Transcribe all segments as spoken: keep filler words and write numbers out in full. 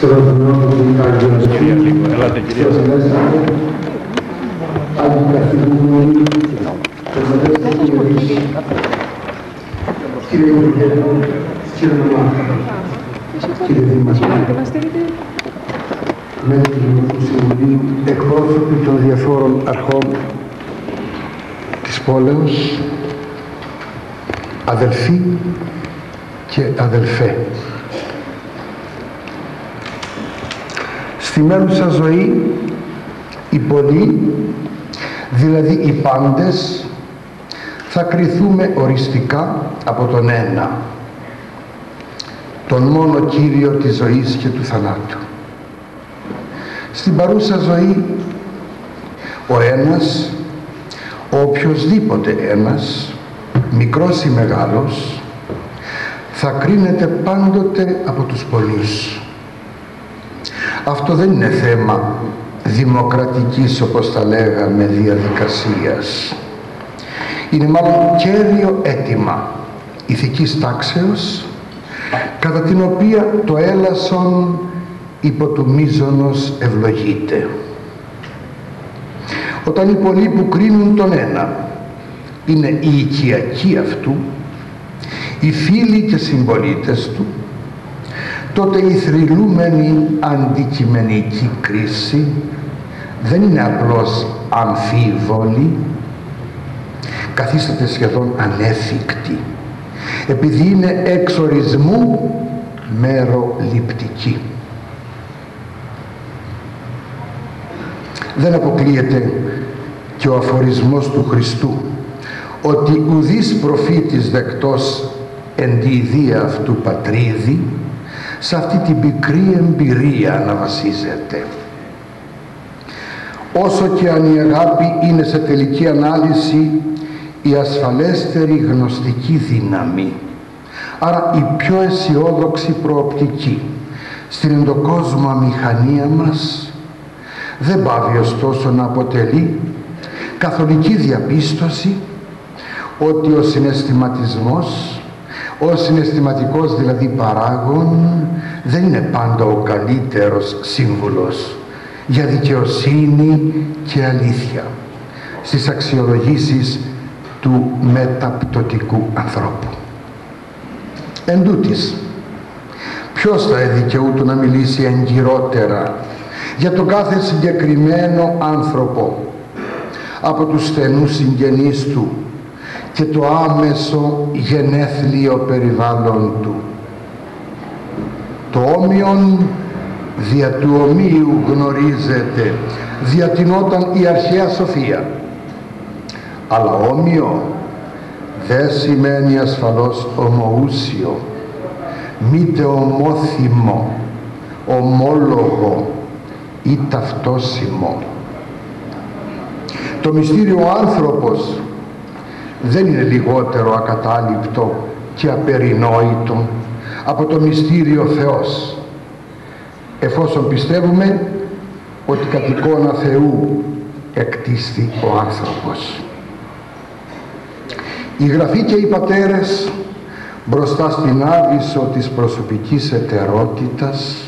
Ξέρω τον νόμο του Άγιος Κυρία λίγο, ελάτε κυρία. Άγιοι καθηγούμενοι, κύριε Υπουργέ, κύριε Νομάρχα, κύριε Δήμαρχε, μέλη του Δημοτικού Συμβουλίου, εκπρόσωποι των διαφόρων αρχών της πόλεως, αδελφοί και αδελφέ. Στη μέλουσα ζωή οι πολλοί, δηλαδή οι πάντες, θα κριθούμε οριστικά από τον ένα, τον μόνο Κύριο της ζωής και του θανάτου. Στην παρούσα ζωή ο ένας, ο οποιοσδήποτε ένας, μικρός ή μεγάλος, θα κρίνεται πάντοτε από τους πολλούς. Αυτό δεν είναι θέμα δημοκρατικής, όπως τα λέγαμε, διαδικασίας. Είναι μάλλον κέριο αίτημα ηθικής τάξεως, κατά την οποία το έλασον υπό του μείζωνος ευλογείται. Όταν οι πολλοί που κρίνουν τον ένα είναι οι οικιακοί αυτού, οι φίλοι και συμπολίτες του, τότε η θρυλούμενη αντικειμενική κρίση δεν είναι απλώς αμφίβολη, καθίσταται σχεδόν ανέφικτη, επειδή είναι εξ ορισμού μεροληπτική. Δεν αποκλείεται και ο αφορισμός του Χριστού ότι ουδής προφήτης δεκτός εν τη ιδία αυτού πατρίδι σε αυτή την πικρή εμπειρία να βασίζεται. Όσο και αν η αγάπη είναι σε τελική ανάλυση η ασφαλέστερη γνωστική δύναμη, άρα η πιο αισιόδοξη προοπτική στην εντοκόσμια μηχανία μας, δεν πάβει ωστόσο να αποτελεί καθολική διαπίστωση ότι ο συναισθηματισμός, ο συναισθηματικός δηλαδή παράγων, δεν είναι πάντα ο καλύτερος σύμβουλος για δικαιοσύνη και αλήθεια στις αξιολογήσεις του μεταπτωτικού ανθρώπου. Εν τούτοις, ποιος θα εδικαιούτο να μιλήσει εγκυρότερα για τον κάθε συγκεκριμένο άνθρωπο από τους στενούς συγγενείς του και το άμεσο γενέθλιο περιβάλλον του. Το όμοιον δια του ομοίου γνωρίζεται, διατηνόταν η αρχαία σοφία. Αλλά όμοιο δεν σημαίνει ασφαλώς ομοούσιο, μήτε ομόθυμο, ομόλογο ή ταυτόσιμο. Το μυστήριο άνθρωπος δεν είναι λιγότερο ακατάληπτο και απερινόητο από το μυστήριο Θεός, εφόσον πιστεύουμε ότι κατ' εικόνα Θεού εκτίστη ο άνθρωπος. Η Γραφή και οι πατέρες μπροστά στην άβυσσο της προσωπικής ετερότητας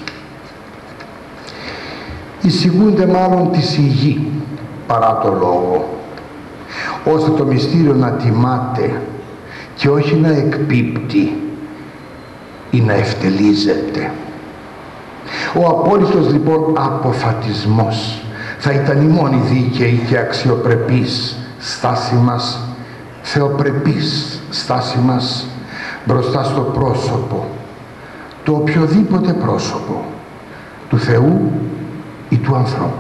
εισηγούνται μάλλον τη σιγή παρά το λόγο, ώστε το μυστήριο να τιμάται και όχι να εκπίπτει ή να ευτελίζεται. Ο απόλυτος λοιπόν αποφατισμός θα ήταν η μόνη δίκαιη και αξιοπρεπής στάση μας, θεοπρεπής στάση μας μπροστά στο πρόσωπο, το οποιοδήποτε πρόσωπο του Θεού ή του ανθρώπου.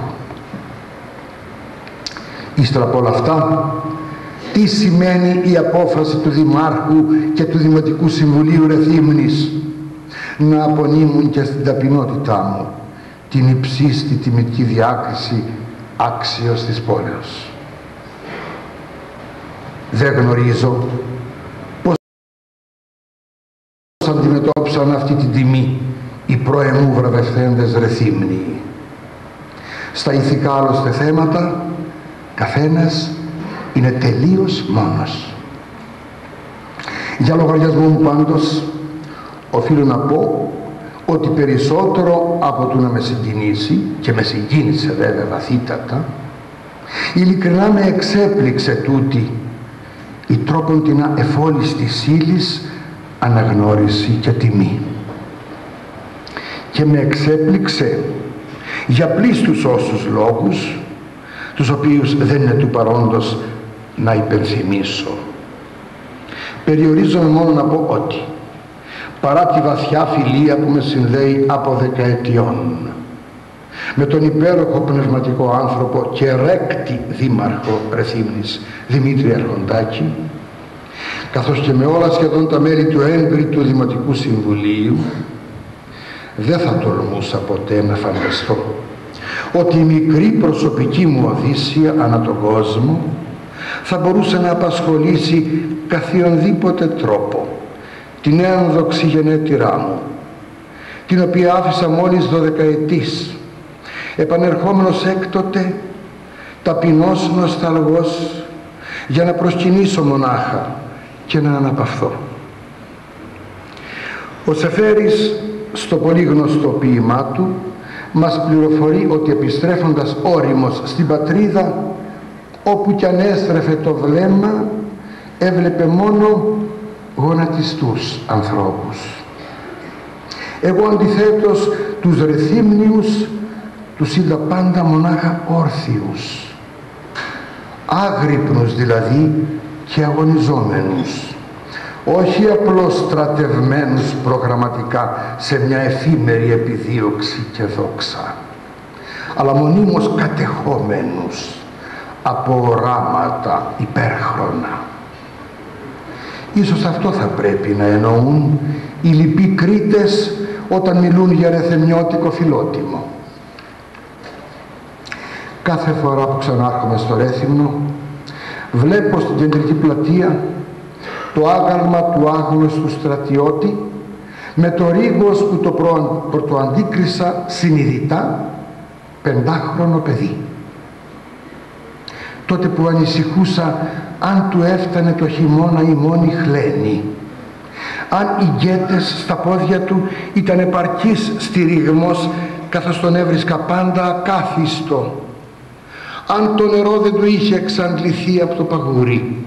Ύστερα από όλα αυτά, τι σημαίνει η απόφαση του Δημάρχου και του Δημοτικού Συμβουλίου Ρεθύμνης να απονείμουν και στην ταπεινότητά μου την υψίστη τιμητική διάκριση άξιος της πόλεως. Δεν γνωρίζω πώς αντιμετώπισαν αυτή την τιμή οι πρώεμου βραβευθέντες Ρεθύμνοι. Στα ηθικά άλλωστε θέματα καθένας είναι τελείως μόνος. Για λογαριασμό μου πάντως οφείλω να πω ότι περισσότερο από το να με συγκινήσει, και με συγκίνησε βέβαια βαθύτατα, ειλικρινά με εξέπληξε τούτη η τρόπον την εφόλης της ύλης αναγνώριση και τιμή. Και με εξέπληξε για πλήστους όσους λόγους, τους οποίους δεν είναι του παρόντος να υπενθυμίσω. Περιορίζομαι μόνο να πω ότι παρά τη βαθιά φιλία που με συνδέει από δεκαετιών με τον υπέροχο πνευματικό άνθρωπο και ρέκτη δήμαρχο Ρεθύμνης Δημήτρη Αρχοντάκη, καθώς και με όλα σχεδόν τα μέλη του έγκριτου Δημοτικού Συμβουλίου, δεν θα τολμούσα ποτέ να φανταστώ ότι η μικρή προσωπική μου οδύσσια ανά τον κόσμο θα μπορούσε να απασχολήσει καθιονδήποτε τρόπο την ένδοξη γενέτειρά μου, την οποία άφησα μόλις δωδεκαετής, επανερχόμενος έκτοτε ταπεινός νοσταλγός για να προσκυνήσω μονάχα και να αναπαυθώ. Ο Σεφέρης στο πολύ γνωστό ποίημά του μας πληροφορεί ότι επιστρέφοντας όριμος στην πατρίδα, όπου κι αν έστρεφε το βλέμμα, έβλεπε μόνο γονατιστούς ανθρώπους. Εγώ αντιθέτως τους Ρεθύμνιους τους είδα πάντα μονάχα όρθιους, άγρυπνους δηλαδή και αγωνιζόμενους, όχι απλώς στρατευμένους προγραμματικά σε μια εφήμερη επιδίωξη και δόξα, αλλά μονίμως κατεχόμενους από οράματα υπέρχρονα. Ίσως αυτό θα πρέπει να εννοούν οι λοιποί Κρήτες όταν μιλούν για ρεθεμιώτικο φιλότιμο. Κάθε φορά που ξανάρχομαι στο Ρέθυμνο, βλέπω στην κεντρική πλατεία το άγαλμα του άγνωστου στρατιώτη με το ρίγος που το πρωτοαντίκρισα συνειδητά πεντάχρονο παιδί. Τότε που ανησυχούσα αν του έφτανε το χειμώνα η μόνη χλένη, αν οι γκέτες στα πόδια του ήταν επαρκής στηριγμός καθώς τον έβρισκα πάντα ακάθιστο, αν το νερό δεν του είχε εξαντληθεί από το παγούρι.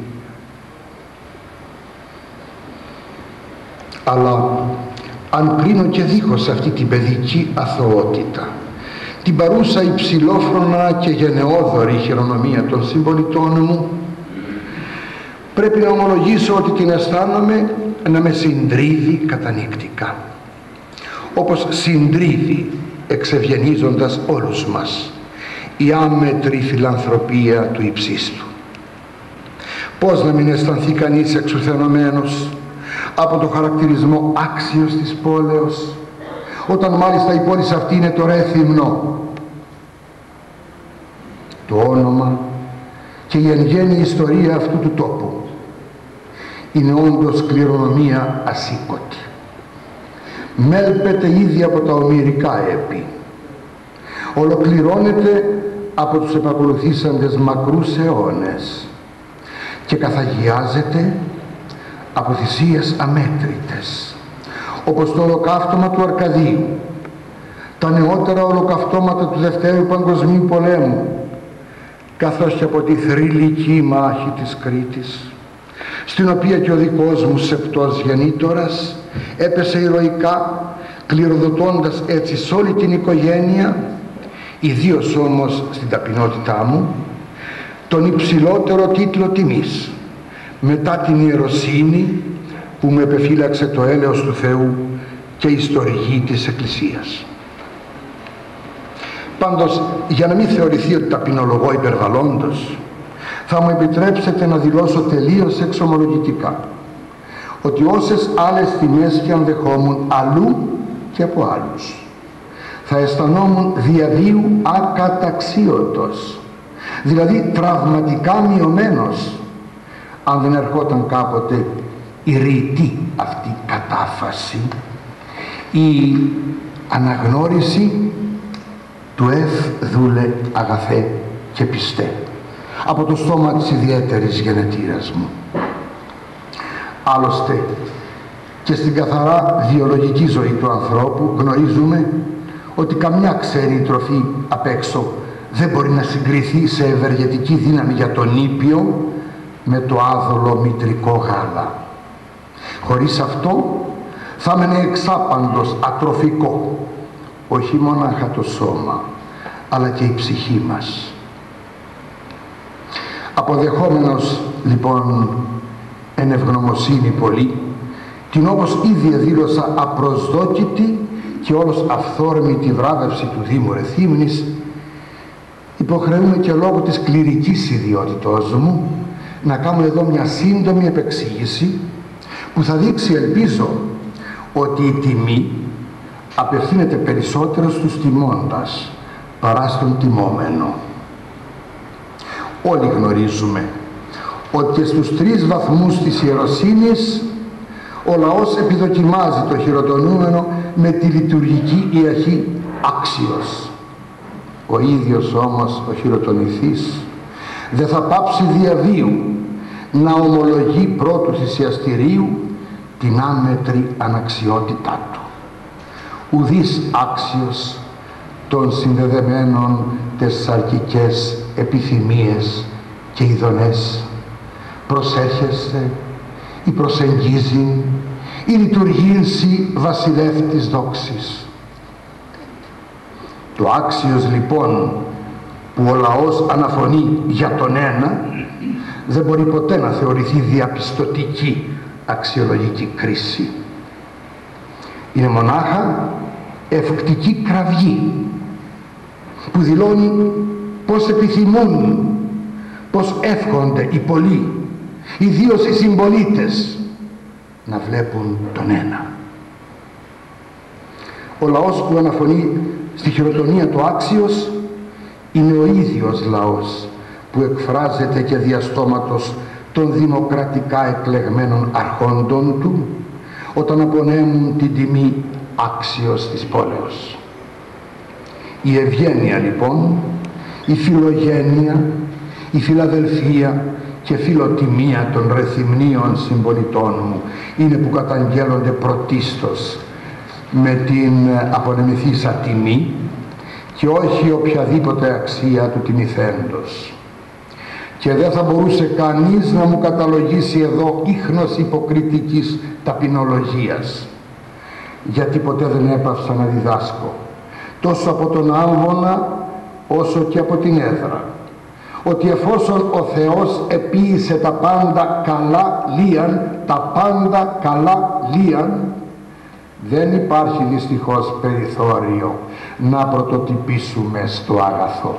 Αλλά αν κρίνω και δίχως αυτή την παιδική αθωότητα, την παρούσα υψηλόφρονα και γενναιόδορη χειρονομία των συμπολιτών μου, πρέπει να ομολογήσω ότι την αισθάνομαι να με συντρίβει κατανοητικά, όπως συντρίβει εξευγενίζοντας όλους μας η άμετρη φιλανθρωπία του υψίστου. Πώς να μην αισθανθεί κανείς εξουθενωμένος από το χαρακτηρισμό άξιος της πόλεως, όταν μάλιστα η πόλη αυτή είναι το Ρέθυμνο. Το όνομα και η εν γέννη ιστορία αυτού του τόπου είναι όντως κληρονομία ασήκωτη. Μέλπεται ήδη από τα ομηρικά έπι, ολοκληρώνεται από τους επακολουθήσαντες μακρούς αιώνες και καθαγιάζεται από θυσίες αμέτρητες, όπως το ολοκαύτωμα του Αρκαδίου, τα νεότερα ολοκαυτώματα του Δευτέρου Παγκοσμίου Πολέμου, καθώς και από τη θρυλική μάχη της Κρήτης, στην οποία και ο δικός μου σεπτός γεννήτορας έπεσε ηρωικά, κληροδοτώντας έτσι σε όλη την οικογένεια, ιδίως όμως στην ταπεινότητά μου, τον υψηλότερο τίτλο τιμής, μετά την ιεροσύνη που μου επεφύλαξε το έλεος του Θεού και η ιστορική της Εκκλησίας. Πάντως, για να μην θεωρηθεί ότι ταπεινολογώ υπερβαλλόντος, θα μου επιτρέψετε να δηλώσω τελείως εξομολογητικά ότι όσες άλλες τιμές και αν δεχόμουν αλλού και από άλλους, θα αισθανόμουν διαβίου ακαταξίωτος, δηλαδή τραυματικά μειωμένος, αν δεν ερχόταν κάποτε η ρητή αυτή κατάφαση, η αναγνώριση του «Ευ δούλε αγαθέ και πιστέ» από το στόμα της ιδιαίτερης γενετήρας μου. Άλλωστε και στην καθαρά βιολογική ζωή του ανθρώπου γνωρίζουμε ότι καμιά ξένη τροφή απ' έξω δεν μπορεί να συγκριθεί σε ευεργετική δύναμη για τον ήπιο με το άδολο μητρικό γάλα. Χωρίς αυτό θα έμενε εξάπαντος ατροφικό όχι μονάχα το σώμα αλλά και η ψυχή μας. Αποδεχόμενος λοιπόν εν ευγνωμοσύνη πολύ την, όπως ήδη δήλωσα, απροσδόκητη και όλος αυθόρμητη βράβευση του Δήμου Ρεθύμνης, υποχρεούμε και λόγω της κληρικής ιδιότητός μου να κάνω εδώ μια σύντομη επεξήγηση που θα δείξει, ελπίζω, ότι η τιμή απευθύνεται περισσότερο στους τιμώντας παρά στον τιμόμενο. Όλοι γνωρίζουμε ότι και στους τρεις βαθμούς της ιεροσύνης ο λαός επιδοκιμάζει το χειροτονούμενο με τη λειτουργική ιαχή άξιος. Ο ίδιος όμως ο χειροτονηθής δεν θα πάψει διαβίου να ομολογεί πρώτου θυσιαστηρίου την άμετρη αναξιότητά του. Ουδής άξιος των συνδεδεμένων τες σαρκικές επιθυμίες και ειδονές προσέρχεσαι ή προσεγγίζει ή λειτουργήσει βασιλεύτης δόξης. Το άξιος λοιπόν που ο λαός αναφωνεί για τον ένα δεν μπορεί ποτέ να θεωρηθεί διαπιστωτική αξιολογική κρίση. Είναι μονάχα ευκτική κραυγή που δηλώνει πως επιθυμούν, πως εύχονται οι πολλοί, ιδίως οι συμπολίτες, να βλέπουν τον ένα. Ο λαός που αναφωνεί στη χειροτονία του άξιος είναι ο ίδιος λαός που εκφράζεται και διαστόματος των δημοκρατικά εκλεγμένων αρχόντων του όταν απονέμουν την τιμή άξιος της πόλεως. Η ευγένεια λοιπόν, η φιλογένεια, η φιλαδελφία και φιλοτιμία των ρεθυμνίων συμπολιτών μου είναι που καταγγέλλονται πρωτίστως με την απονεμηθήσα τιμή και όχι οποιαδήποτε αξία του τιμηθέντος. Και δεν θα μπορούσε κανείς να μου καταλογίσει εδώ ίχνος υποκριτικής ταπεινολογίας, γιατί ποτέ δεν έπαυσα να διδάσκω τόσο από τον Άμβονα όσο και από την Έδρα ότι εφόσον ο Θεός επίησε τα πάντα καλά λίαν, τα πάντα καλά λίαν, δεν υπάρχει δυστυχώς περιθώριο να πρωτοτυπήσουμε στο άγαθο.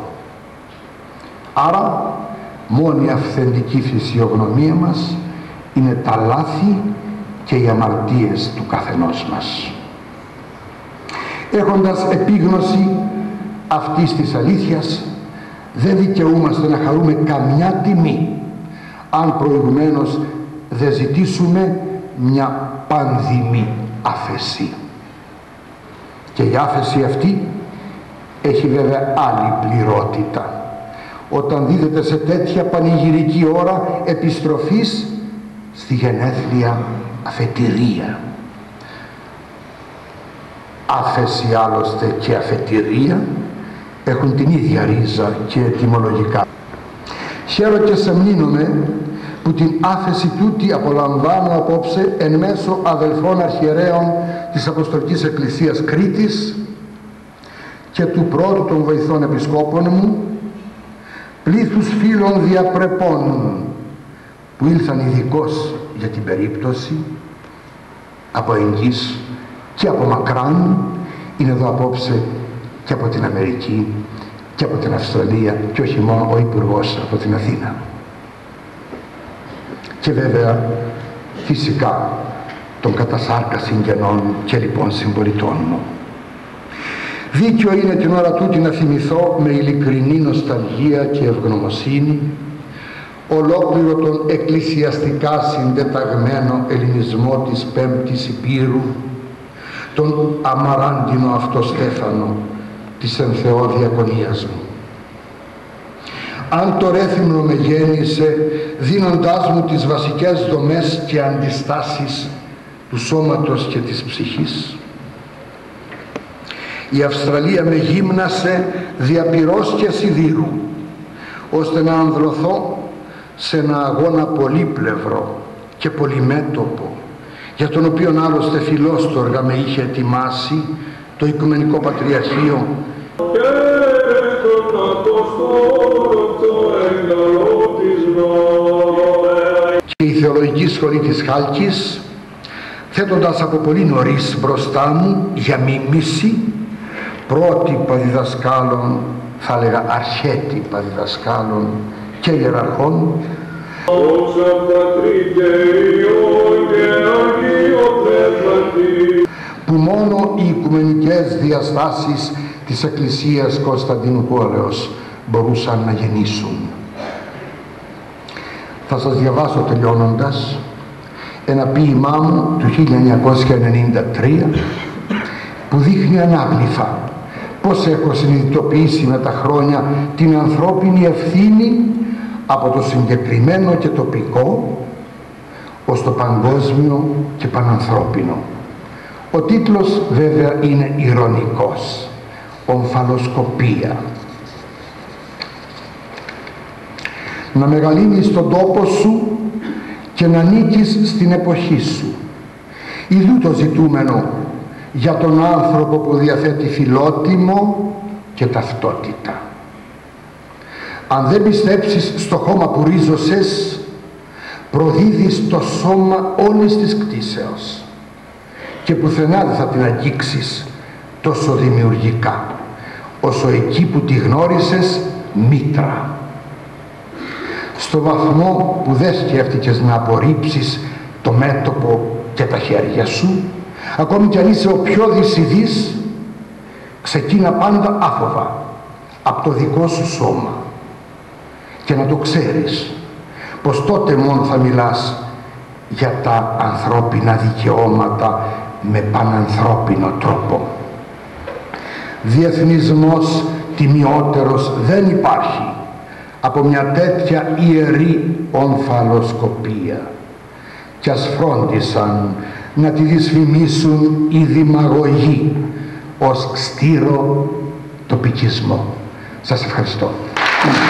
Άρα μόνη αυθεντική φυσιογνωμία μας είναι τα λάθη και οι αμαρτίες του καθενός μας. Έχοντας επίγνωση αυτής της αλήθειας, δεν δικαιούμαστε να χαρούμε καμιά τιμή αν προηγουμένως δεν ζητήσουμε μια πανδημή άφεση. Και η άφεση αυτή έχει βέβαια άλλη πληρότητα όταν δίδεται σε τέτοια πανηγυρική ώρα επιστροφής στη γενέθλια αφετηρία. Άφεση άλλωστε και αφετηρία έχουν την ίδια ρίζα και ετυμολογικά. Χαίρο και σεμνύνομαι που την άφεση τούτη απολαμβάνω απόψε εν μέσω αδελφών αρχιερέων της Αποστολικής Εκκλησίας Κρήτης και του πρώτου των βοηθών επισκόπων μου, πλήθους φίλων διαπρεπών που ήλθαν ειδικώς για την περίπτωση από εγγύς και από μακράν, είναι εδώ απόψε και από την Αμερική και από την Αυστραλία και όχι μόνο ο Υπουργός από την Αθήνα. Και βέβαια φυσικά των κατασάρκα συγγενών και λοιπόν συμπολιτών μου. Δίκιο είναι την ώρα τούτη να θυμηθώ με ειλικρινή νοσταλγία και ευγνωμοσύνη ολόκληρο τον εκκλησιαστικά συντεταγμένο ελληνισμό της Πέμπτης Υπήρου, τον αμαράντινο αυτό Στέφανο της εν Θεώ διακονίας μου. Αν το Ρέθυμνο με γέννησε δίνοντάς μου τις βασικές δομές και αντιστάσεις του σώματος και της ψυχής. Η Αυστραλία με γύμνασε δια πυρός και σιδήρου, ώστε να ανδρωθώ σε ένα αγώνα πολύπλευρο και πολυμέτωπο, για τον οποίον άλλωστε φιλόστοργα με είχε ετοιμάσει το Οικουμενικό Πατριαρχείο και η Θεολογική Σχολή της Χάλκης, θέτοντας από πολύ νωρίς μπροστά μου για μίμηση πρότυπα διδασκάλων, θα έλεγα αρχέτυπα διδασκάλων και ιεραρχών, που μόνο οι οικουμενικές διαστάσεις της Εκκλησίας Κωνσταντίνου Πόλεως μπορούσαν να γεννήσουν. Θα σας διαβάσω τελειώνοντας ένα ποίημά μου του χίλια εννιακόσια ενενήντα τρία που δείχνει ανάγλυφα πώς έχω συνειδητοποιήσει με τα χρόνια την ανθρώπινη ευθύνη από το συγκεκριμένο και τοπικό ως το παγκόσμιο και πανανθρώπινο. Ο τίτλος βέβαια είναι ηρωνικός, ομφαλοσκοπία. Να μεγαλύνεις τον τόπο σου και να νίκεις στην εποχή σου. Ιδού το ζητούμενο για τον άνθρωπο που διαθέτει φιλότιμο και ταυτότητα. Αν δεν πιστέψεις στο χώμα που ρίζωσες, προδίδεις το σώμα όλης της κτήσεως και πουθενά δεν θα την αγγίξεις τόσο δημιουργικά όσο εκεί που τη γνώρισες μήτρα. Στο βαθμό που δεν σκέφτηκες να απορρίψεις το μέτωπο και τα χέρια σου, ακόμη κι αν είσαι ο πιο δυσιδής, ξεκίνα πάντα άφοβα από το δικό σου σώμα και να το ξέρεις πως τότε μόνο θα μιλάς για τα ανθρώπινα δικαιώματα με πανανθρώπινο τρόπο. Διεθνισμός τιμιότερος δεν υπάρχει από μια τέτοια ιερή ομφαλοσκοπία, κι ας φρόντισαν να τη δυσφημίσουν οι δημαγωγοί ως ξτήρο τοπικισμό. Σας ευχαριστώ.